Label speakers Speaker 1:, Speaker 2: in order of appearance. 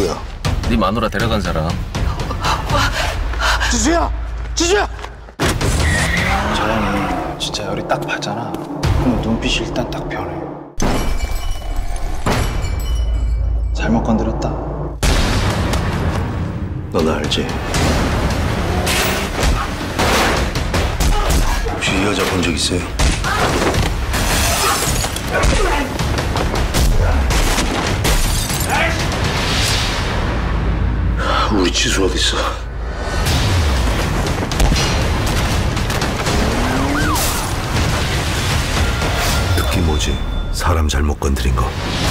Speaker 1: 누구야?
Speaker 2: 네 마누라 데려간 사람.
Speaker 1: 지수야! 지수야!
Speaker 3: 저 형이 진짜 열이 딱 받잖아. 그럼 눈빛이 일단 딱 변해. 잘못 건드렸다.
Speaker 1: 너 나 알지? 혹시 이 여자 본 적 있어요? 우리 지수 어딨어? 느낌 뭐지? 사람 잘못 건드린 거.